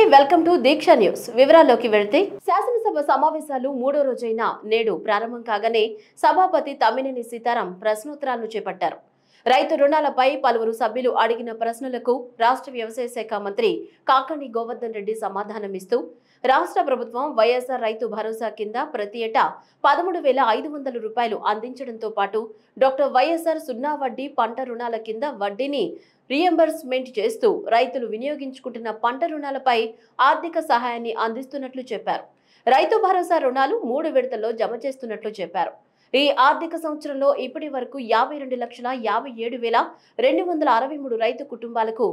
Welcome to Deeksha news. వివరాల్లోకి వెళ్తే శాసనసభ సమావేశాలు మూడో రోజైన నేడు ప్రారంభం కాగానే సభాపతి తమ్మినేని సీతారాం ప్రశ్నోత్తరాలను చేపట్టారు. రైతు రుణాలపై పలువురు సభ్యులు అడిగిన ప్రశ్నలకు రాష్ట్ర వ్యవసాయ శాఖ మంత్రి కాకాణి గోవర్ధన్ రెడ్డి సమాధానమిస్తూ రాష్ట్ర ప్రభుత్వం వైఎస్ఆర్ రైతు భరోసా కింద ప్రతి ఏటా 13,500 రూపాయలు అందించడంతో పాటు డాక్టర్ వైఎస్ఆర్ సున్నా వడ్డీ పంట రుణాల కింద వడ్డీని రీఎంబర్స్మెంట్ చేస్తూ రైతులు వినియోగించుకుంటున్న పంట రుణాలపై ఆర్థిక సహాయాన్ని అందిస్తున్నట్లు చెప్పారు. రైతు భరోసా రుణాలు 3 విడతల్లో జమ చేస్తున్నట్లు చెప్పారు. ఈ ఆర్థిక సంవత్సరంలో ఇప్పటి వరకు 52,57,263 రైతు కుటుంబాలకు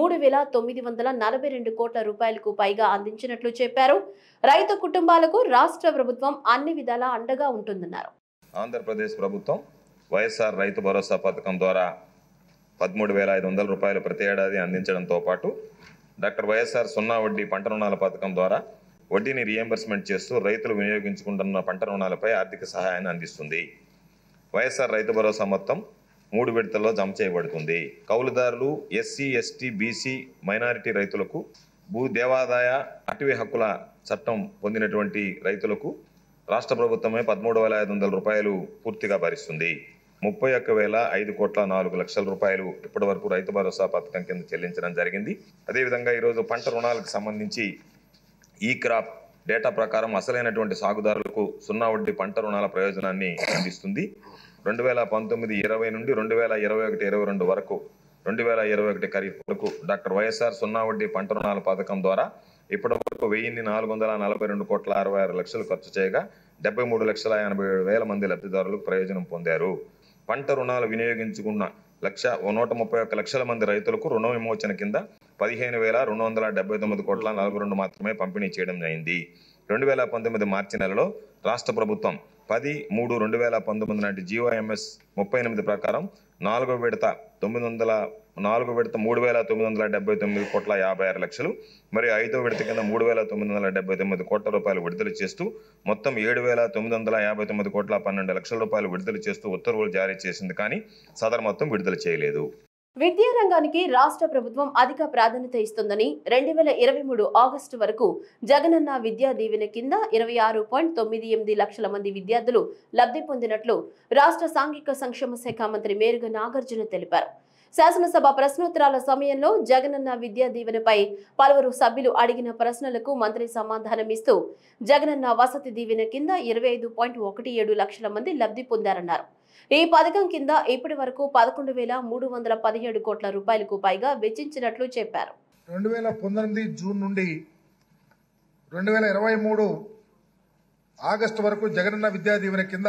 3,942 కోట్ల రూపాయలకు పైగా అందించినట్లు చెప్పారు. రైతు కుటుంబాలకు రాష్ట్ర ప్రభుత్వం అన్ని విధాలా అండగా ఉంటుందన్నారు. ఆంధ్రప్రదేశ్ ప్రభుత్వం వైఎస్ఆర్ రైతు భరోసా పథకం ద్వారా 13,500 రూపాయలు ప్రతి ఏడాది అందించడంతో పాటు డాక్టర్ వైఎస్ఆర్ సున్నా వడ్డీ పంట రుణాల పథకం ద్వారా వడ్డీని రీఎంబర్స్మెంట్ చేస్తూ రైతులు వినియోగించుకుంటున్న పంట రుణాలపై ఆర్థిక సహాయాన్ని అందిస్తుంది. వైఎస్ఆర్ రైతు భరోసా మొత్తం 3 విడతల్లో జమ చేయబడుతుంది. కౌలుదారులు, ఎస్సీ, ఎస్టీ, బీసీ, మైనారిటీ రైతులకు, భూ దేవాదాయ అటవీ హక్కుల చట్టం పొందినటువంటి రైతులకు రాష్ట్ర ప్రభుత్వమే 13,500 రూపాయలు పూర్తిగా భరిస్తుంది. 31,05,04,00,000 రూపాయలు ఇప్పటి వరకు రైతు భరోసా పథకం కింద చెల్లించడం జరిగింది. అదేవిధంగా ఈరోజు పంట రుణాలకు సంబంధించి ఈ క్రాప్ డేటా ప్రకారం అసలైనటువంటి సాగుదారులకు సున్నా వడ్డీ పంట రుణాల ప్రయోజనాన్ని అందిస్తుంది. 2019-20 నుండి 2021-22 వరకు 2021 ఖరీఫ్ వరకు డాక్టర్ వైఎస్ఆర్ సున్నా వడ్డీ పంట రుణాల పథకం ద్వారా ఇప్పటి వరకు 1,442 కోట్ల 66 లక్షలు ఖర్చు చేయగా 73,87,000 మంది లబ్ధిదారులకు ప్రయోజనం పొందారు. పంట రుణాలు వినియోగించుకున్న 131 లక్షల మంది రైతులకు రుణ విమోచన కింద 15,279 కోట్ల 42 మాత్రమే పంపిణీ చేయడం అయింది. 2019 మార్చి నెలలో రాష్ట్ర ప్రభుత్వం 10/3/2019 నాటి జీఓఎంఎస్ 38 ప్రకారం 4వ విడత 3,979 కోట్ల 56 లక్షలు మరియు 5వ విడత కింద 3,979 కోట్ల రూపాయలు విడుదల చేస్తూ మొత్తం 7,959 కోట్ల 12 లక్షల రూపాయలు విడుదల చేస్తూ ఉత్తర్వులు జారీ చేసింది. కానీ సదరు మొత్తం విడుదల చేయలేదు. విద్యారంగానికి రాష్ట్ర ప్రభుత్వం అధిక ప్రాధాన్యత ఇస్తుందని 2023 ఆగస్టు వరకు జగనన్న విద్యా దీవెన కింద 26.98 లక్షల మంది విద్యార్థులు లబ్ధి పొందినట్లు రాష్ట్ర సాంఘిక సంక్షేమ శాఖ మంత్రి మేరుగ నాగార్జున తెలిపారు. శాసనసభ ప్రశ్నోత్తరాల సమయంలో జగనన్న విద్యా దీవెనపై పలువురు సభ్యులు అడిగిన ప్రశ్నలకు మంత్రి సమాధానమిస్తూ జగనన్న వసతి దీవెన కింద 25.17 లక్షల మంది లబ్ధి పొందారన్నారు. ఈ పథకం కింద ఇప్పటి వరకు 11,317 కోట్ల రూపాయలకు పైగా వెచ్చించినట్లు చెప్పారు. 2019 జూన్ నుండి 2023 ఆగస్టు వరకు జగనన్న విద్యా దీవెన కింద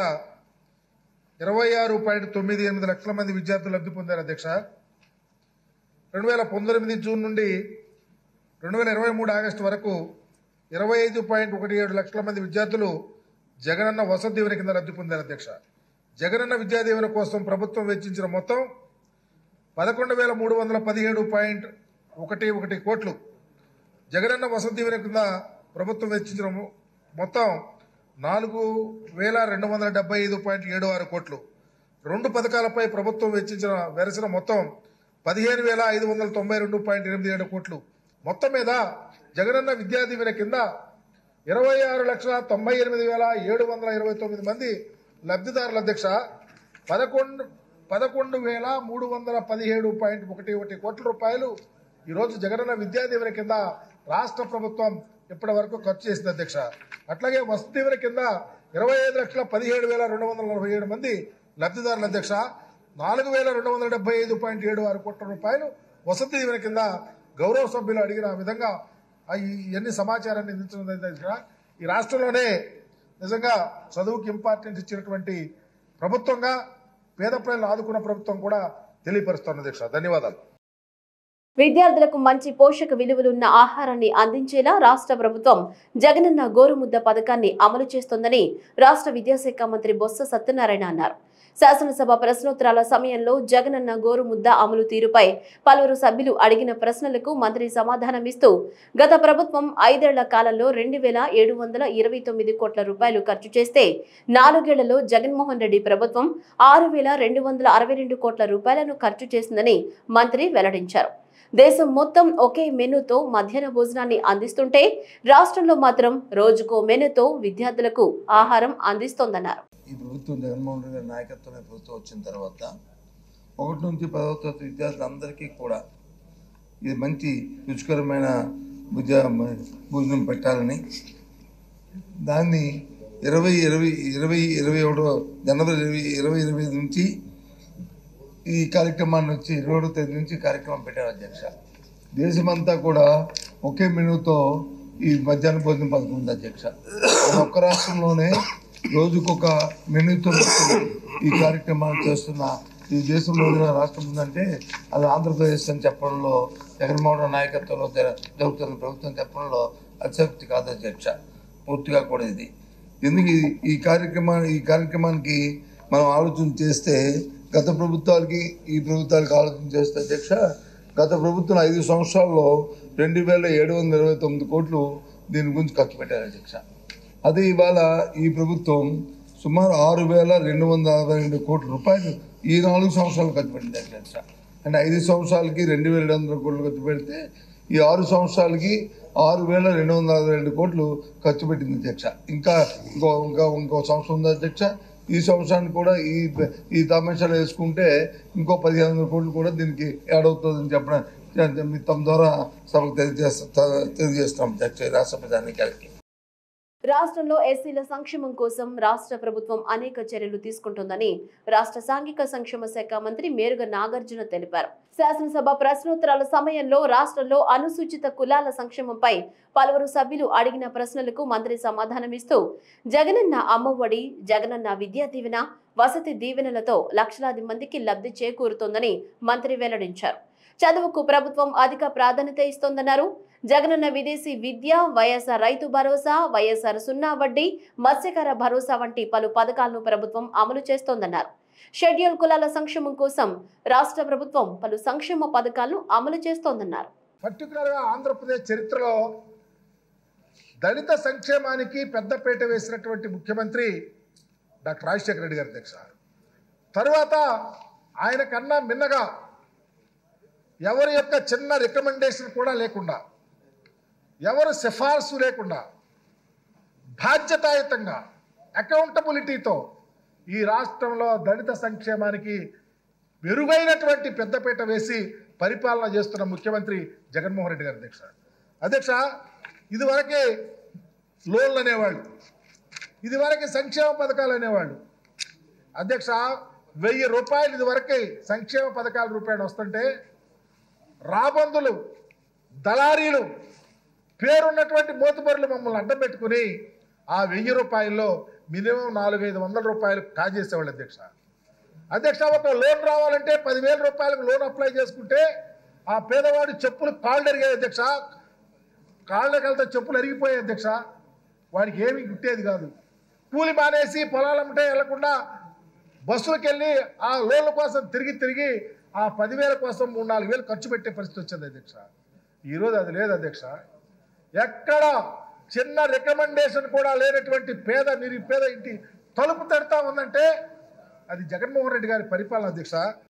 26.98 లక్షల మంది విద్యార్థులు లబ్ధి పొందారు అధ్యక్ష. 2019 జూన్ నుండి 2023 ఆగస్టు వరకు 25.17 లక్షల మంది విద్యార్థులు జగనన్న వసతి దీవెన కింద లబ్ధి పొందారు అధ్యక్ష. జగనన్న విద్యా దీవెన కోసం ప్రభుత్వం వెచ్చించిన మొత్తం 11,317.11 కోట్లు. జగనన్న వసతి దీవెన కింద ప్రభుత్వం వెచ్చించిన మొత్తం 4,275.76 కోట్లు. 2 పథకాలపై ప్రభుత్వం వెరసిన మొత్తం 15,592.87 కోట్లు. మొత్తం మీద జగనన్న విద్యా దీవెన కింద 26,98,729 మంది లబ్ధిదారుల అధ్యక్ష 11,317.11 కోట్ల రూపాయలు ఈరోజు జగనన్న విద్యా దీవెన కింద రాష్ట్ర ప్రభుత్వం ఇప్పటి వరకు ఖర్చు చేసింది అధ్యక్ష. అట్లాగే వసతి దీవెన కింద 25,17,247 మంది లబ్ధిదారుల అధ్యక్ష 4,275.76 కోట్ల రూపాయలు వసతి దీవెన కింద గౌరవ సభ్యులు అడిగిన విధంగా ఇవన్నీ సమాచారాన్ని అందించడం అధ్యక్ష. ఈ రాష్ట్రంలోనే నిజంగా చదువుకి ఇంపార్టెన్స్ ఇచ్చినటువంటి ప్రభుత్వంగా పేద ప్రజలు ఆదుకున్న ప్రభుత్వం కూడా తెలియపరుస్తున్న అధ్యక్ష. ధన్యవాదాలు. విద్యార్థులకు మంచి పోషక విలువలున్న ఆహారాన్ని అందించేలా రాష్ట్ర ప్రభుత్వం జగనన్న గోరుముద్ద పథకాన్ని అమలు చేస్తోందని రాష్ట్ర విద్యాశాఖ మంత్రి బొత్స సత్యనారాయణ అన్నారు. శాసనసభ ప్రశ్నోత్తరాల సమయంలో జగనన్న గోరుముద్ద అమలు తీరుపై పలువురు సభ్యులు అడిగిన ప్రశ్నలకు మంత్రి సమాధానమిస్తూ గత ప్రభుత్వం 5 ఏళ్ల కాలంలో 2,729 కోట్ల రూపాయలు ఖర్చు చేస్తే 4 ఏళ్లలో జగన్మోహన్ రెడ్డి ప్రభుత్వం 6,262 కోట్ల రూపాయలను ఖర్చు చేసిందని మంత్రి వెల్లడించారు. దేశం మొత్తం ఒకే మెనూతో మధ్యాహ్న భోజనాన్ని అందిస్తుంటే రాష్ట్రంలో మాత్రం రోజుకో మెనూతో విద్యార్థులకు ఆహారం అందిస్తోందన్నారు. ఈ ప్రభుత్వం జగన్మోహన్ రెడ్డి గారి నాయకత్వంలో ప్రభుత్వం వచ్చిన తర్వాత 1 నుంచి 10వ తరగతి విద్యార్థులందరికీ కూడా ఇది మంచి రుచికరమైన భోజనం పెట్టాలని దాన్ని 21 జనవరి 2025 నుంచి ఈ కార్యక్రమాన్ని వచ్చి 21వ తేదీ నుంచి కార్యక్రమం పెట్టారు అధ్యక్ష. దేశమంతా కూడా ఒకే మెనూతో ఈ మధ్యాహ్న భోజనం పథకం ఉంది అధ్యక్ష. ఒక్క రాష్ట్రంలోనే రోజుకొక మెనూతో ఈ కార్యక్రమాన్ని చేస్తున్న ఈ దేశంలో రాష్ట్రం ఉందంటే అది ఆంధ్రప్రదేశ్ అని చెప్పడంలో జగన్మోహన్ రెడ్డి నాయకత్వంలో జరుగుతున్న ప్రభుత్వం చెప్పడంలో అతిశక్తి కాదు అధ్యక్ష. పూర్తిగా కూడా ఇది ఎందుకు ఈ కార్యక్రమానికి మనం ఆలోచన చేస్తే గత ప్రభుత్వాలకి ఈ ప్రభుత్వాలకి ఆలోచన చేస్తే అధ్యక్ష, గత ప్రభుత్వం 5 సంవత్సరాల్లో 2729 కోట్లు దీని గురించి ఖర్చు పెట్టారు అధ్యక్ష. అదే ఇవాళ ఈ ప్రభుత్వం సుమారు 6262 కోట్ల రూపాయలు ఈ 4 సంవత్సరాలు ఖర్చు పెట్టింది అధ్యక్ష. అంటే 5 సంవత్సరాలకి 2700 కోట్లు ఖర్చు పెడితే ఈ 6 సంవత్సరాలకి 6262 కోట్లు ఖర్చు పెట్టింది అధ్యక్ష. ఇంకో సంవత్సరం ఉంది అధ్యక్ష. ఈ సంవత్సరానికి కూడా ఈ తమాషాలు వేసుకుంటే ఇంకో 1500 కోట్లు కూడా దీనికి యాడ్ అవుతుందని చెప్పడం తమ ద్వారా సభకు తెలియజేస్తాం అధ్యక్ష రాష్ట్ర ప్రధానికి. రాష్ట్రంలో ఎస్సీల సంక్షేమం కోసం రాష్ట్ర ప్రభుత్వం అనేక చర్యలు తీసుకుంటుందని రాష్ట్ర సాంఘిక సంక్షేమ శాఖ మంత్రి మేరుగ నాగార్జున తెలిపారు. శాసనసభ ప్రశ్నోత్తరాల సమయంలో రాష్ట్రంలో అనుసూచిత కులాల సంక్షేమంపై పలువురు సభ్యులు అడిగిన ప్రశ్నలకు మంత్రి సమాధానమిస్తూ జగనన్న అమ్మఒడి, జగనన్న విద్యా దీవెన, వసతి దీవెనలతో లక్షలాది మందికి లబ్ధి చేకూరుతోందని మంత్రి వెల్లడించారు. చదువుకు ప్రభుత్వం అధిక ప్రాధాన్యత ఇస్తోందన్నారు. జగనన్న విదేశీ విద్య, వైఎస్ఆర్ రైతు భరోసా, వైఎస్ఆర్ 0 వడ్డీ, మత్స్యకార భరోసా వంటి పలు పథకాలను ప్రభుత్వం అమలు చేస్తోందన్నారు. షెడ్యూల్ కులాల సంక్షేమం కోసం రాష్ట్ర ప్రభుత్వం పలు సంక్షేమ పథకాలను అమలు చేస్తోందన్నారు. పర్టికులర్ గా ఆంధ్రప్రదేశ్ చరిత్రలో దళిత సంక్షేమానికి పెద్దపీట వేసినటువంటి ముఖ్యమంత్రి డాక్టర్ రాజశేఖర రెడ్డి గారి అధ్యక్ష. తరువాత ఆయన కన్నా మిన్నగా ఎవరి యొక్క చిన్న రికమెండేషన్ కూడా లేకుండా, ఎవరు సిఫార్సు లేకుండా బాధ్యతాయుతంగా అకౌంటబిలిటీతో ఈ రాష్ట్రంలో దళిత సంక్షేమానికి మెరుగైనటువంటి పెద్దపీట వేసి పరిపాలన చేస్తున్న ముఖ్యమంత్రి జగన్మోహన్ రెడ్డి గారి అధ్యక్ష. ఇదివరకే లోన్లు అనేవాళ్ళు, ఇదివరకే సంక్షేమ పథకాలు అనేవాళ్ళు అధ్యక్ష. 1000 రూపాయలు ఇదివరకే సంక్షేమ పథకాల రూపాయలు వస్తుంటే రాబందులు, దళారీలు, పేరున్నటువంటి మోతుబరులు మమ్మల్ని అడ్డం పెట్టుకుని ఆ 1000 రూపాయల్లో మినిమం 400-500 రూపాయలు కాజేసేవాళ్ళు అధ్యక్ష. ఒక లోన్ రావాలంటే 10,000 రూపాయలకు లోన్ అప్లై చేసుకుంటే ఆ పేదవాడి చెప్పులు కాళ్ళు అరిగాయి అధ్యక్ష. కాళ్ళకి వెళ్తే చెప్పులు అరిగిపోయాయి అధ్యక్ష. వాడికి ఏమీ గుట్టేది కాదు. కూలి మానేసి పొలాలంటే వెళ్లకుండా బస్సులకు వెళ్ళి ఆ లోన్ల కోసం తిరిగి ఆ 10,000 కోసం 3-4 వేలు ఖర్చు పెట్టే పరిస్థితి వచ్చింది అధ్యక్ష. ఈరోజు అది లేదు అధ్యక్ష. ఎక్కడ చిన్న రికమెండేషన్ కూడా లేనటువంటి నిరుపేద ఇంటి తలుపు తడతా ఉందంటే అది జగన్మోహన్ రెడ్డి గారి పరిపాలన అధ్యక్ష.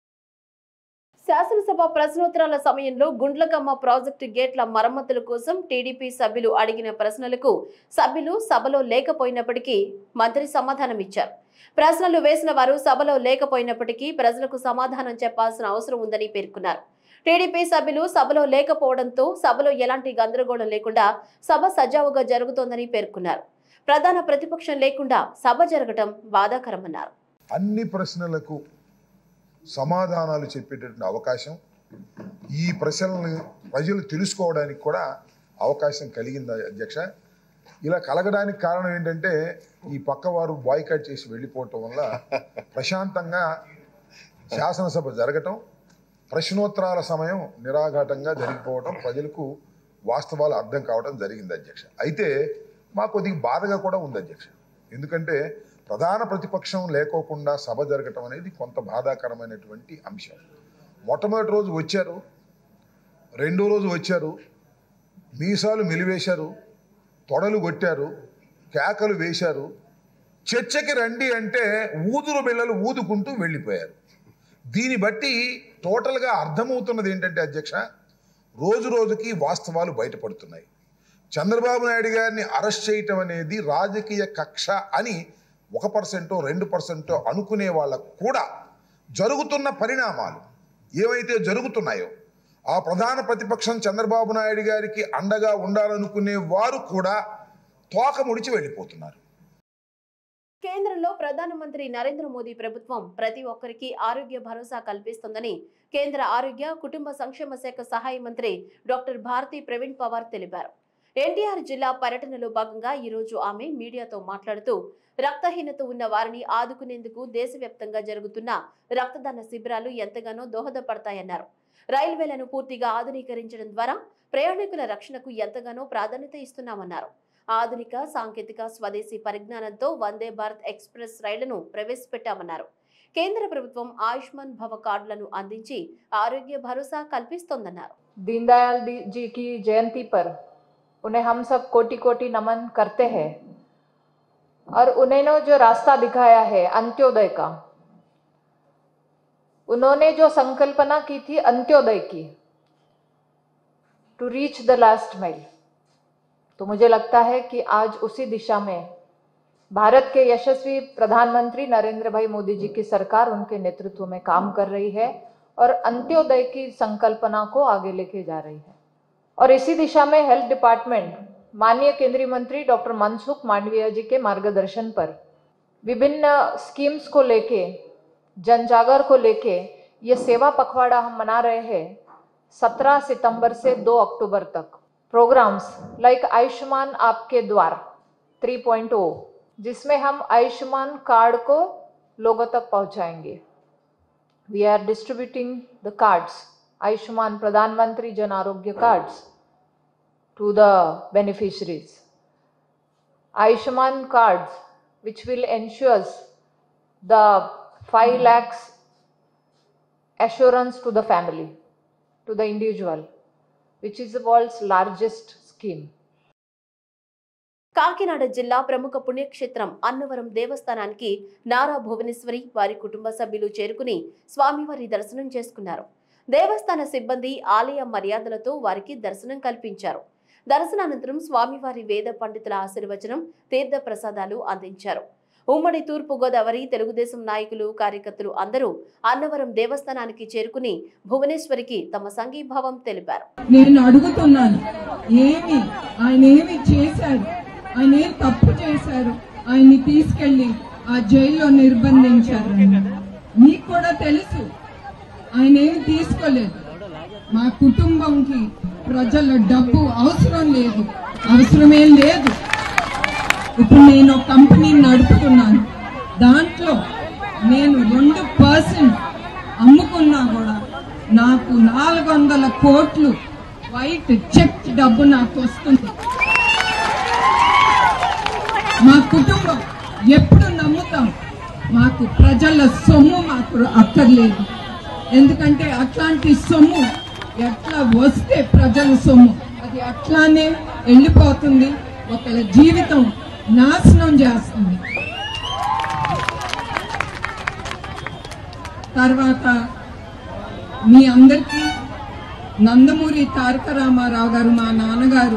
శాసనసభ ప్రశ్నోత్తరాల సమయంలో గుండ్లకమ్మ ప్రాజెక్టు గేట్ల మరమ్మతుల కోసం టీడీపీ సభ్యులు అడిగిన ప్రశ్నలకు సభ్యులు సభలో లేకపోయినప్పటికీ మంత్రి సమాధానం ఇచ్చారు. ప్రశ్నలు వేసిన వారు సభలో లేకపోయినప్పటికీ ప్రజలకు సమాధానం చెప్పాల్సిన అవసరం ఉందని పేర్కొన్నారు. టీడీపీ సభ్యులు సభలో లేకపోవడంతో సభలో ఎలాంటి గందరగోళం లేకుండా సభ సజావుగా జరుగుతోందని పేర్కొన్నారు. ప్రధాన ప్రతిపక్షం లేకుండా సభ జరగడం బాధాకరమన్నారు. అన్ని ప్రశ్నలకు సమాధానాలు చెప్పేటటువంటి అవకాశం, ఈ ప్రశ్నలను ప్రజలు తెలుసుకోవడానికి కూడా అవకాశం కలిగింది అధ్యక్ష. ఇలా కలగడానికి కారణం ఏంటంటే ఈ పక్కవారు బాయ్కాట్ చేసి వెళ్ళిపోవటం వల్ల ప్రశాంతంగా శాసనసభ జరగటం, ప్రశ్నోత్తరాల సమయం నిరాఘాటంగా జరిగిపోవటం, ప్రజలకు వాస్తవాలు అర్థం కావడం జరిగింది అధ్యక్ష. అయితే మాకు కొద్దిగా బాధగా కూడా ఉంది అధ్యక్ష. ఎందుకంటే ప్రధాన ప్రతిపక్షం లేకోకుండా సభ జరగటం అనేది కొంత బాధాకరమైనటువంటి అంశం. మొట్టమొదటి రోజు వచ్చారు, రెండో రోజు వచ్చారు, మీసాలు మెలివేశారు, తొడలు కొట్టారు, కేకలు వేశారు, చర్చకి రండి అంటే ఊదురు బిళ్ళలు ఊదుకుంటూ వెళ్ళిపోయారు. దీన్ని బట్టి టోటల్గా అర్థమవుతున్నది ఏంటంటే అధ్యక్ష, రోజు రోజుకి వాస్తవాలు బయటపడుతున్నాయి. చంద్రబాబు నాయుడు గారిని అరెస్ట్ చేయటం అనేది రాజకీయ కక్ష అని 1% 2% అనుకునే వాళ్ళకు కూడా జరుగుతున్న పరిణామాలు ఏవైతే జరుగుతున్నాయో ఆ ప్రధాన ప్రతిపక్షం చంద్రబాబు నాయుడు గారికి అండగా ఉండాలనుకునే వారు కూడా తోక ముడిచి వెళ్ళిపోతున్నారు. కేంద్రంలో ప్రధానమంత్రి నరేంద్ర మోదీ ప్రభుత్వం ప్రతి ఒక్కరికి ఆరోగ్య భరోసా కల్పిస్తుందని కేంద్ర ఆరోగ్య కుటుంబ సంక్షేమ శాఖ సహాయ మంత్రి డాక్టర్ భారతి ప్రవీణ్ పవార్ తెలిపారు. ఎన్టీఆర్ జిల్లా పర్యటనలో భాగంగా ఈ రోజు ఆమె మీడియాతో మాట్లాడుతూ రక్తహీనత ఉన్న వారిని ఆదుకునేందుకు దేశవ్యాప్తంగా జరుగుతున్న రక్తదాన శిబిరాలు ఎంతగానో దోహదపడతాయన్నారు. రైల్వేలను పూర్తిగా ఆధునీకరించడం ద్వారా ప్రయాణికుల రక్షణకు ఎంతగానో ప్రాధాన్యత ఇస్తున్నామన్నారు. ఆధునిక సాంకేతిక స్వదేశీ పరిజ్ఞానంతో వందే భారత్ ఎక్స్ప్రెస్ రైళ్లను ప్రవేశపెట్టామన్నారు. కేంద్ర ప్రభుత్వం ఆయుష్మాన్ భవ కార్డులను అందించి ఆరోగ్య భరోసా కల్పిస్తోందన్నారు. दीन दयाल जी की जयंती पर उन्हें हम सब कोटि कोटि नमन करते हैं और उन्होंने जो रास्ता दिखाया है अंत्योदय का, उन्होंने जो संकल्पना की थी अंत्योदय की, to reach the last mile, तो मुझे लगता है कि आज उसी दिशा में भारत के यशस्वी प्रधानमंत्री नरेंद्र भाई मोदी जी की सरकार उनके नेतृत्व में काम कर रही है और अंत्योदय की संकल्पना को आगे लेके जा रही है। और इसी दिशा में हेल्थ डिपार्टमेंट माननीय केंद्रीय मंत्री डॉक्टर मनसुख मांडविया जी के मार्गदर्शन पर विभिन्न स्कीम्स को लेके, जनजागर को लेके ये सेवा पखवाड़ा हम मना रहे हैं 17 सितंबर से 2 अक्टूबर तक। प्रोग्राम्स लाइक आयुष्मान आपके द्वार 3.0, जिसमें हम आयुष्मान कार्ड को लोगों तक पहुंचाएंगे। We are distributing the cards, Ayushman Pradhan Mantri Jan Arogya cards to the beneficiaries. Ayushman cards which will ensure the 5 lakhs assurance to the family, to the individual, which is the world's largest scheme. Kakinada జిల్లా ప్రముఖ పుణ్యక్షేత్రం అన్నవరం దేవస్థానానికి నారా భువనేశ్వరి వారి కుటుంబ సభ్యులు చేరుకుని స్వామివారి దర్శనం చేసుకున్నారు. దేవస్థాన సిబ్బంది ఆలయ మర్యాదలతో వారికి దర్శనం కల్పించారు. దర్శనానంతరం స్వామివారి వేద పండితుల ఆశీర్వచనం, తీర్థ ప్రసాదాలు అందించారు. ఉమ్మడి తూర్పు గోదావరి తెలుగుదేశం నాయకులు, కార్యకర్తలు అందరూ అన్నవరం దేవస్థానానికి చేరుకుని భువనేశ్వరికి తమ సంఘీభావం తెలిపారు. నేను అడుగుతున్నాను, ఆయన ఏమి చేశారు, ఆయన ఏం తప్పు చేశారు, ఆయన్ని తీసుకెళ్లి ఆ జైల్లో నిర్బంధించారు. మీకు కూడా తెలుసు, ఆయన ఏమి తీసుకోలేదు. మా కుటుంబంకి ప్రజల డబ్బు అవసరమే లేదు. ఇప్పుడు నేను ఒక కంపెనీని నడుపుతున్నాను, దాంట్లో నేను 2% అమ్ముకున్నా కూడా నాకు 400 కోట్లు వైట్ చెక్ డబ్బు నాకు వస్తుంది. మా కుటుంబం ఎప్పుడు నమ్ముతాం, మాకు ప్రజల సొమ్ము మాకు అక్కర్లేదు. ఎందుకంటే అట్లాంటి సొమ్ము ఎట్లా వస్తే ప్రజల సొమ్ము అది అట్లానే వెళ్ళిపోతుంది, ఒకళ్ళ జీవితం నాశనం చేస్తుంది. తర్వాత మీ అందరికీ నందమూరి తారక రామారావు గారు, మా నాన్నగారు,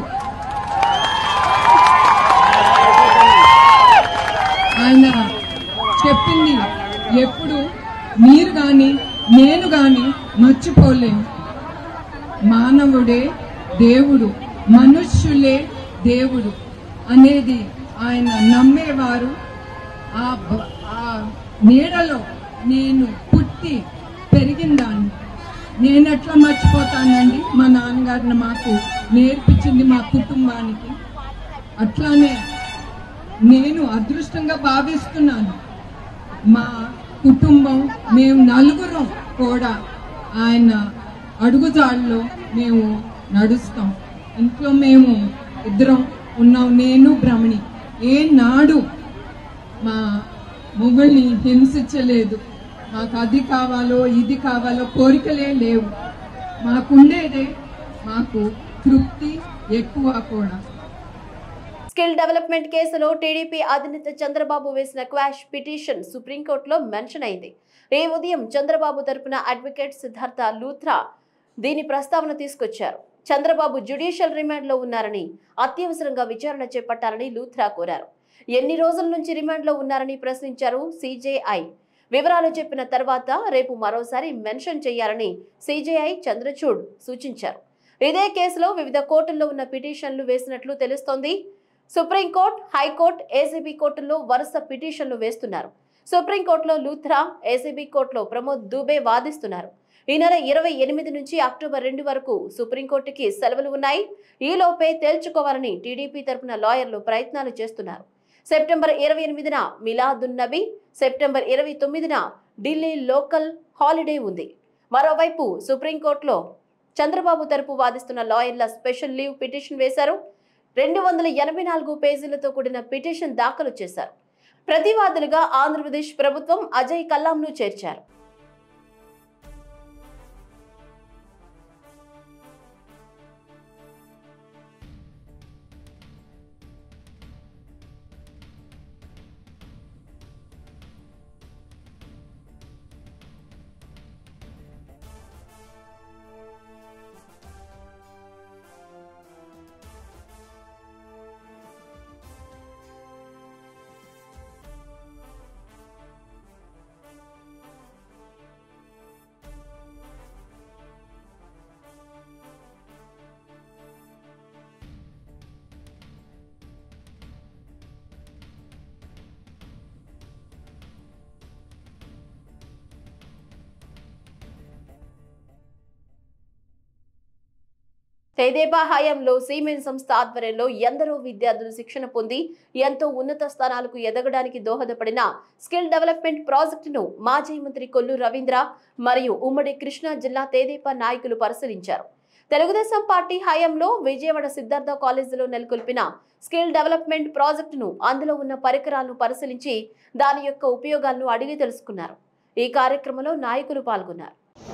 ఆయన చెప్పింది ఎప్పుడు మీరు గాని నేను గాని మర్చిపోలేము. మానవుడే దేవుడు, మనుష్యులే దేవుడు అనేది ఆయన నమ్మేవారు. ఆ నీడలో నేను పుట్టి పెరిగిందాన్ని నేనెట్లా మర్చిపోతానండి? మా నాన్నగారిని మాకు నేర్పించింది మా కుటుంబానికి. అట్లానే నేను అదృష్టంగా భావిస్తున్నాను. మా కుటుంబం మేము నలుగురం కూడా ఆయన అడుగుజాడలో మేము నడుస్తాం. ఇంట్లో మేము ఇద్దరం ఉన్నాం, నేను బ్రహ్మణి. ఏనాడు మా మొగుల్ని హింసించలేదు. మాకు అది కావాలో ఇది కావాలో కోరికలే లేవు. మాకుండేదే మాకు తృప్తి ఎక్కువ కూడా. స్కిల్ డెవలప్మెంట్ కేసులో టీడీపీ అధినేత చంద్రబాబు వేసిన క్వాష్ పిటిషన్ సుప్రీంకోర్టులో మెన్షన్ అయింది. ఈ ఉదయం చంద్రబాబు తరపున అడ్వకేట్ సిద్ధార్థ లూథ్రా దీని ప్రస్తావన తీసుకొచ్చారు. చంద్రబాబు జ్యుడిషియల్ రిమాండ్ లో ఉన్నారని, అత్యవసరంగా విచారణ చేపట్టాలని లూథ్రా కోరారు. ఎన్ని రోజుల నుంచి రిమాండ్ లో ఉన్నారని ప్రశ్నించారు సిజేఐ. వివరాలు చెప్పిన తర్వాత రేపు మరోసారి మెన్షన్ చేయాలని సిజేఐ చంద్రచూడ్ సూచించారు. ఇదే కేసులో వివిధ కోర్టుల్లో ఉన్న పిటిషన్లు వేసినట్లు తెలుస్తోంది. సుప్రీంకోర్టు, హైకోర్టు, ఏసీబీ కోర్టుల్లో వరుస పిటిషన్లు వేస్తున్నారు. సుప్రీంకోర్టులో లూథ్రా, ఏసీబీ కోర్టులో ప్రమోద్ దుబే వాదిస్తున్నారు. ఈ నెల 28 నుంచి అక్టోబర్ 2 వరకు సుప్రీంకోర్టుకి సెలవులు ఉన్నాయి. ఈలోపే తేల్చుకోవాలని టీడీపీ తరపున లాయర్లు ప్రయత్నాలు చేస్తున్నారు. సెప్టెంబర్ 28న మిలాదున్ నబీ, సెప్టెంబర్ 29న ఢిల్లీ లోకల్ హాలిడే ఉంది. మరోవైపు సుప్రీంకోర్టులో చంద్రబాబు తరపు వాదిస్తున్న లాయర్ల స్పెషల్ లీవ్ పిటిషన్ వేశారు. 284 పేజీలతో కూడిన పిటిషన్ దాఖలు చేశారు. ప్రతివాదులుగా ఆంధ్రప్రదేశ్ ప్రభుత్వం అజయ్ కల్లాంను చేర్చారు. తెదేపా హయాంలో సిమెన్ సంస్థ ఆధ్వర్యంలో ఎందరో విద్యార్థులు శిక్షణ పొంది ఎంతో ఉన్నత స్థానాలకు ఎదగడానికి దోహదపడిన స్కిల్ డెవలప్మెంట్ ప్రాజెక్టును మాజీ మంత్రి కొల్లు రవీంద్ర మరియు ఉమ్మడి కృష్ణా జిల్లా తెదేపా నాయకులు పరిశీలించారు. తెలుగుదేశం పార్టీ హయాంలో విజయవాడ సిద్ధార్థ కాలేజీలో నెలకొల్పిన స్కిల్ డెవలప్మెంట్ ప్రాజెక్టును, అందులో ఉన్న పరికరాలను పరిశీలించి దాని యొక్క ఉపయోగాలను అడిగి తెలుసుకున్నారు. ఈ కార్యక్రమంలో నాయకులు పాల్గొన్నారు.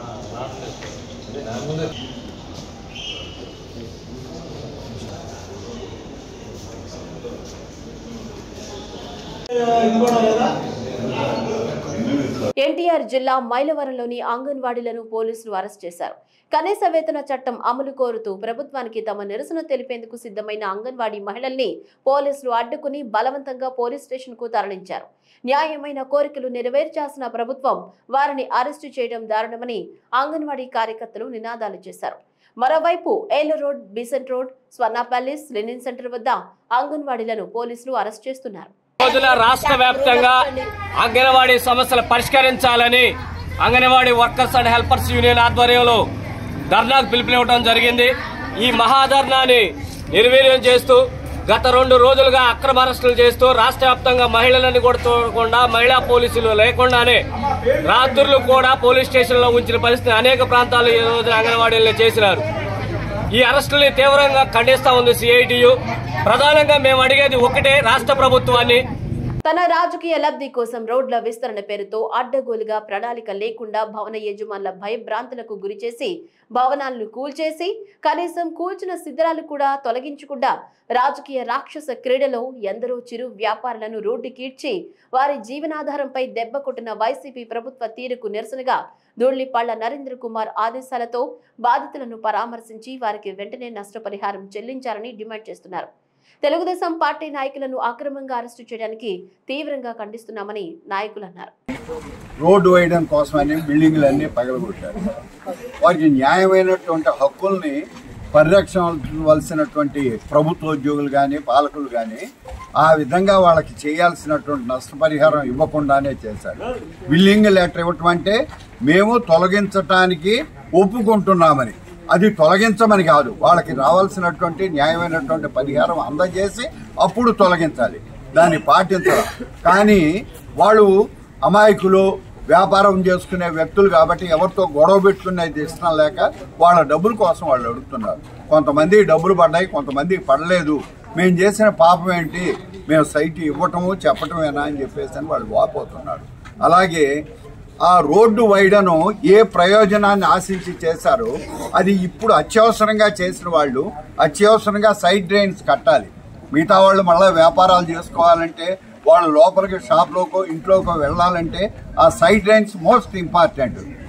ఎన్టీఆర్ జిల్లా మైలవరంలోని అంగన్వాడీలను పోలీసులు అరెస్ట్ చేశారు. కనీస వేతన చట్టం అమలు కోరుతూ ప్రభుత్వానికి తమ నిరసన తెలిపేందుకు సిద్ధమైన అంగన్వాడీ మహిళల్ని పోలీసులు అడ్డుకుని బలవంతంగా పోలీస్ స్టేషన్ కు తరలించారు. న్యాయమైన కోరికలు నెరవేర్చాల్సిన ప్రభుత్వం వారిని అరెస్టు చేయడం దారుణమని అంగన్వాడీ కార్యకర్తలు నినాదాలు చేశారు. మరోవైపు Eluru road, Besant road, Swarna palace, Lenin centre వద్ద అంగన్వాడీలను పోలీసులు అరెస్ట్ చేస్తున్నారు. రోజున రాష్ట్ర వ్యాప్తంగా అంగన్వాడీ సమస్యలు పరిష్కరించాలని Anganwadi workers and helpers union ఆధ్వర్యంలో ధర్నాకు పిలుపునివ్వడం జరిగింది. ఈ మహాధర్నాని నిర్వీర్యం చేస్తూ గత 2 రోజులుగా అక్రమ అరెస్టులు చేస్తూ రాష్ట్ర వ్యాప్తంగా మహిళలను కూడా చూడకుండా, మహిళా పోలీసులు లేకుండానే రాత్రులు కూడా పోలీస్ స్టేషన్లో ఉంచిన పరిస్థితి అనేక ప్రాంతాల్లో ఈ రోజు అంగన్వాడీలను చేసినారు. ఈ అరెస్టుల్ని తీవ్రంగా ఖండిస్తా ఉంది సిఐటియు. ప్రధానంగా మేము అడిగేది ఒకటే, రాష్ట్ర ప్రభుత్వాన్ని తన రాజకీయ లబ్ధి కోసం రోడ్ల విస్తరణ పేరుతో అడ్డగోలుగా ప్రణాళిక లేకుండా భవన యజమానుల భయభ్రాంతులకు గురిచేసి భవనాలను కూల్చేసి కనీసం కూల్చిన శిథిరాలు కూడా తొలగించకుండా రాజకీయ రాక్షస క్రీడలో ఎందరో చిరు వ్యాపారులను రోడ్డుకీడ్చి వారి జీవనాధారంపై దెబ్బ కొట్టిన వైసీపీ ప్రభుత్వ తీరుకు నిరసనగా ధూళ్లిపళ్ల నరేంద్ర కుమార్ ఆదేశాలతో బాధితులను పరామర్శించి వారికి వెంటనే నష్టపరిహారం చెల్లించాలని డిమాండ్ చేస్తున్నారు. తెలుగుదేశం పార్టీ నాయకులను అక్రమంగా అరెస్టు చేయడానికి తీవ్రంగా ఖండిస్తున్నామని నాయకులు అన్నారు. రోడ్డు వేయడం కోసమని బిల్డింగ్లన్నీ పగలగొట్టారు. వారికి న్యాయమైనటువంటి హక్కుల్ని పరిరక్షించవలసినటువంటి ప్రభుత్వ ఉద్యోగులు కానీ, పాలకులు కానీ ఆ విధంగా వాళ్ళకి చేయాల్సినటువంటి నష్టపరిహారం ఇవ్వకుండానే చేశారు. బిల్డింగ్ లెటర్ ఇవ్వటం అంటే మేము తొలగించటానికి ఒప్పుకుంటున్నామని, అది తొలగించమని కాదు, వాళ్ళకి రావాల్సినటువంటి న్యాయమైనటువంటి పరిహారం అందజేసి అప్పుడు తొలగించాలి, దాన్ని పాటించాలి. కానీ వాళ్ళు అమాయకులు, వ్యాపారం చేసుకునే వ్యక్తులు కాబట్టి ఎవరితో గొడవ పెట్టుకునేది ఇష్టం లేక వాళ్ళ డబ్బుల కోసం వాళ్ళు అడుగుతున్నారు. కొంతమంది డబ్బులు పడ్డాయి, కొంతమంది పడలేదు. మేము చేసిన పాపం ఏంటి, మేము సైట్ ఇవ్వటము చెప్పటమేనా అని చెప్పేసి అని వాళ్ళు వాపోతున్నారు. అలాగే ఆ రోడ్డు వైడను ఏ ప్రయోజనాన్ని ఆశించి చేశారో అది ఇప్పుడు అత్యవసరంగా చేసిన వాళ్ళు అత్యవసరంగా సైడ్ డ్రైన్స్ కట్టాలి. మిగతా వాళ్ళు మళ్ళీ వ్యాపారాలు చేసుకోవాలంటే, వాళ్ళ లోపలికి షాప్లోకో ఇంట్లోకో వెళ్ళాలంటే ఆ సైడ్ డ్రైన్స్ మోస్ట్ ఇంపార్టెంట్.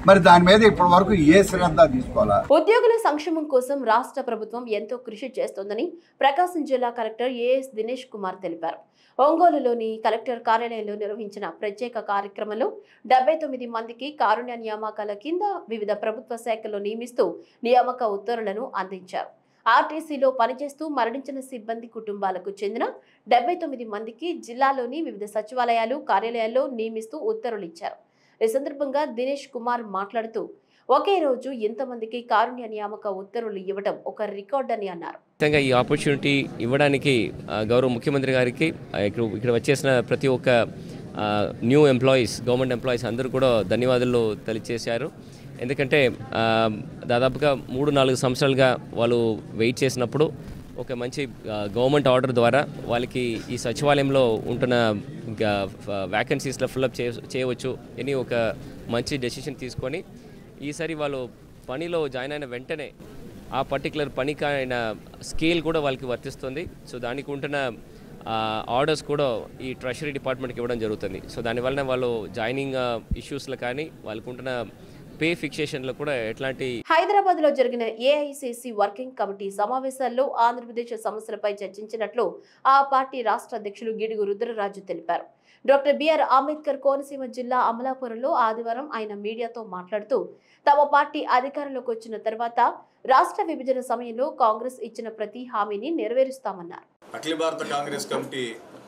మరి దాని మీద ఇప్పటి వరకు ఏ శ్రద్ధ తీసుకోవాలా? ఉద్యోగుల సంక్షేమం కోసం రాష్ట్ర ప్రభుత్వం ఎంతో కృషి చేస్తోందని ప్రకాశం జిల్లా కలెక్టర్ ఏఎస్ దినేష్ కుమార్ తెలిపారు. ఒంగోలులోని కలెక్టర్ కార్యాలయంలో నిర్వహించిన ప్రత్యేక కార్యక్రమంలో 79 మందికి కారుణ్య నియామకాల కింద వివిధ ప్రభుత్వ శాఖల్లో నియమిస్తూ నియామక ఉత్తర్వులను అందించారు. ఆర్టీసీలో పనిచేస్తూ మరణించిన సిబ్బంది కుటుంబాలకు చెందిన 79 మందికి జిల్లాలోని వివిధ సచివాలయాలు కార్యాలయాల్లో నియమిస్తూ ఉత్తర్వులు ఇచ్చారు. ఈ సందర్భంగా దినేష్ కుమార్ మాట్లాడుతూ ఒకే రోజు ఇంతమందికి కారుణ్య నియామక ఉత్తర్వులు ఇవ్వడం ఒక రికార్డ్ అని అన్నారు. ఈ ఆపర్చునిటీ ఇవ్వడానికి గౌరవ ముఖ్యమంత్రి గారికి ఇక్కడ వచ్చేసిన ప్రతి ఒక్క న్యూ ఎంప్లాయీస్, గవర్నమెంట్ ఎంప్లాయీస్ అందరూ కూడా ధన్యవాదాలు తెలియజేశారు. ఎందుకంటే దాదాపుగా 3-4 సంవత్సరాలుగా వాళ్ళు వెయిట్ చేసినప్పుడు ఒక మంచి గవర్నమెంట్ ఆర్డర్ ద్వారా వాళ్ళకి ఈ సచివాలయంలో ఉంటున్న వ్యాకెన్సీస్లో ఫిల్అప్ చేయవచ్చు అని ఒక మంచి డెసిషన్ తీసుకొని ఈసారి వాళ్ళు పనిలో జాయిన్ అయిన వెంటనే ఆ పర్టికులర్ పనికి అయిన స్కేల్ కూడా వాళ్ళకి వర్తిస్తుంది. సో దానికి ఉంటున్న ఆర్డర్స్ కూడా ఈ ట్రెషరీ డిపార్ట్మెంట్కి ఇవ్వడం జరుగుతుంది. సో దానివల్ల వాళ్ళు జాయినింగ్ ఇష్యూస్లో కానీ వాళ్ళకు ఉంటున్న పే ఫిక్సేషన్లో కూడా ఎట్లాంటి. హైదరాబాద్ లో జరిగిన ఏఐసిసి వర్కింగ్ కమిటీ సమావేశాల్లో ఆంధ్రప్రదేశ్ సమస్యలపై చర్చించినట్లు ఆ పార్టీ రాష్ట్ర అధ్యక్షులు గిడుగు రుద్రరాజు తెలిపారు. డాక్టర్ బిఆర్ అంబేద్కర్ కోనసీమ జిల్లా అమలాపురంలో ఆదివారం ఆయన మీడియాతో మాట్లాడుతూ తమ పార్టీ అధికారంలోకి వచ్చిన తర్వాత రాష్ట్ర విభజన సమయంలో కాంగ్రెస్ ఇచ్చిన ప్రతి హామీని నెరవేరుస్తామన్నారు. అఖిల భారత కాంగ్రెస్ కమిటీ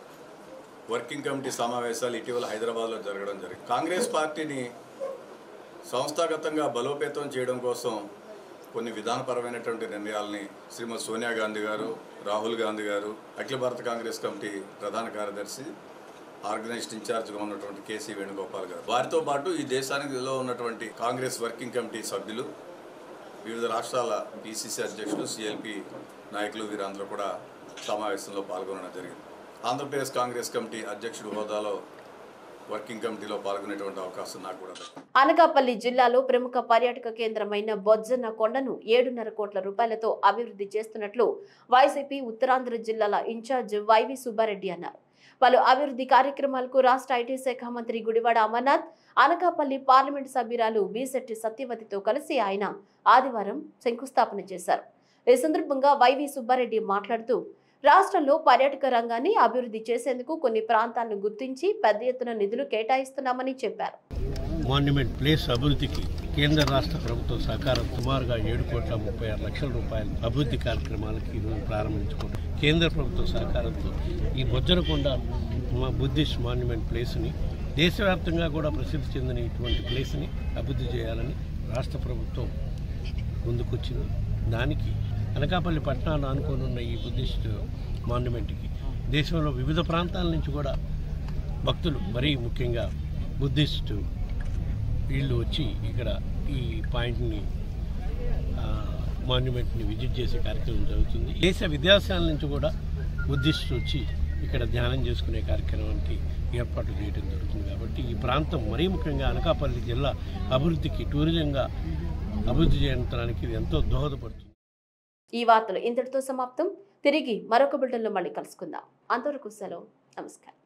వర్కింగ్ కమిటీ సమావేశాలు ఇటీవల హైదరాబాద్లో జరగడం జరిగింది. కాంగ్రెస్ పార్టీని సంస్థాగతంగా బలోపేతం చేయడం కోసం కొన్ని విధానపరమైనటువంటి నిర్ణయాలని శ్రీమతి సోనియా గాంధీ గారు, రాహుల్ గాంధీ గారు, అఖిల భారత కాంగ్రెస్ కమిటీ ప్రధాన కార్యదర్శి, ఆర్గనైజ్డ్ ఇన్ఛార్జ్గా ఉన్నటువంటి కేసీ వేణుగోపాల్ గారు, వారితో పాటు ఈ దేశానికిలో ఉన్నటువంటి కాంగ్రెస్ వర్కింగ్ కమిటీ సభ్యులు, వివిధ రాష్ట్రాల పిసిసి అధ్యక్షులు, సిఎల్పి నాయకులు వీరందరూ కూడా సమావేశంలో పాల్గొనడం జరిగింది. ఆంధ్రప్రదేశ్ కాంగ్రెస్ కమిటీ అధ్యక్షుడు హోదాలో వర్కింగ్ కమిటీలో పాల్గొనేటువంటి అవకాశం నాకు కూడా. అనకాపల్లి జిల్లాలో ప్రముఖ పర్యాటక కేంద్రమైన బొజ్జన్న కొండను 7.5 కోట్ల రూపాయలతో అభివృద్ధి చేస్తున్నట్లు వైసీపీ ఉత్తరాంధ్ర జిల్లాల ఇన్ఛార్జ్ వైవి సుబ్బారెడ్డి అన్నారు. పలు అభివృద్ధి కార్యక్రమాలకు రాష్ట్ర ఐటీ శాఖ మంత్రి గుడివాడ అమర్నాథ్, అనకాపల్లి పార్లమెంటు సభ్యురాలు బీశెట్టి సత్యవతితో కలిసి ఆయన ఆదివారం శంకుస్థాపన చేశారు. ఈ సందర్భంగా వైవి సుబ్బారెడ్డి మాట్లాడుతూ రాష్ట్రంలో పర్యాటక రంగాన్ని అభివృద్ధి చేసేందుకు కొన్ని ప్రాంతాలను గుర్తించి పెద్ద ఎత్తున నిధులు కేటాయిస్తున్నామని చెప్పారు. మాన్యుమెంట్ ప్లేస్ అభివృద్ధికి కేంద్ర రాష్ట్ర ప్రభుత్వం సహకారం సుమారుగా 7,36,00,000 రూపాయల అభివృద్ధి కార్యక్రమాలకి ఈరోజు ప్రారంభించుకుంటాం. కేంద్ర ప్రభుత్వ సహకారంతో ఈ బొజ్జనకొండ బుద్ధిస్ట్ మాన్యుమెంట్ ప్లేస్ని దేశవ్యాప్తంగా కూడా ప్రసిద్ధి చెందిన ఇటువంటి ప్లేస్ని అభివృద్ధి చేయాలని రాష్ట్ర ప్రభుత్వం ముందుకొచ్చింది. దానికి అనకాపల్లి పట్టణాన్ని ఆనుకోనున్న ఈ బుద్ధిస్ట్ మాన్యుమెంట్కి దేశంలో వివిధ ప్రాంతాల నుంచి కూడా భక్తులు, మరీ ముఖ్యంగా బుద్ధిస్ట్ వీళ్ళు వచ్చి ఇక్కడ ఈ పాయింట్ని మాన్యుమెంట్ని విజిట్ చేసే కార్యక్రమం జరుగుతుంది. దేశ విదేశాల నుంచి కూడా బుద్ధిస్ట్ వచ్చి ఇక్కడ ధ్యానం చేసుకునే కార్యక్రమానికి ఏర్పాటు చేయడం జరుగుతుంది. కాబట్టి ఈ ప్రాంతం మరీ ముఖ్యంగా అనకాపల్లి జిల్లా అభివృద్ధికి, టూరిజంగా అభివృద్ధి చేయడానికి ఇది ఎంతో దోహదపడుతుంది. ఈ వార్తలు ఇంతటితో సమాప్తం. తిరిగి మరొక బులెటిన్లో మళ్ళీ కలుసుకుందాం. అంతవరకు సెలవు. నమస్కారం.